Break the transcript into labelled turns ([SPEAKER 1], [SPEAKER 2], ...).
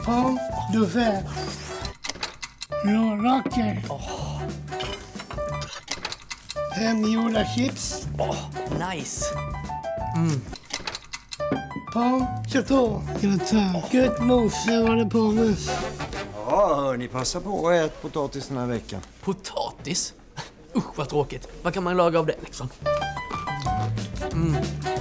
[SPEAKER 1] Pomme de terre. Råraker. Hemgjorda chips.
[SPEAKER 2] Nice.
[SPEAKER 1] Pomme chateau. Gött mosade pommes.
[SPEAKER 3] Ja, hörni, passa på att äta potatis den här veckan.
[SPEAKER 2] Potatis? Usch, vad tråkigt. Vad kan man laga av det liksom?